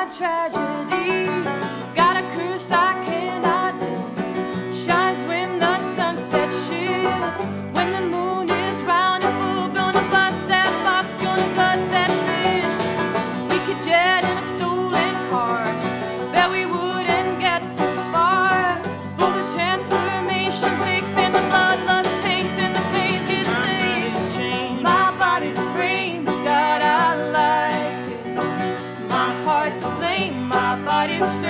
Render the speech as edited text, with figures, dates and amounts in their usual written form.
tragedy. Got a curse I cannot live. Shines when the sunset shifts. When the moon is round and full, gonna bust that box, gonna gut that fish. We could jet in a stolen car. Bet we wouldn't get too far. For the transformation takes and the bloodlust tanks and the pain is safe. My body's framed, God, I like it. My heart's a flame, my body's straight.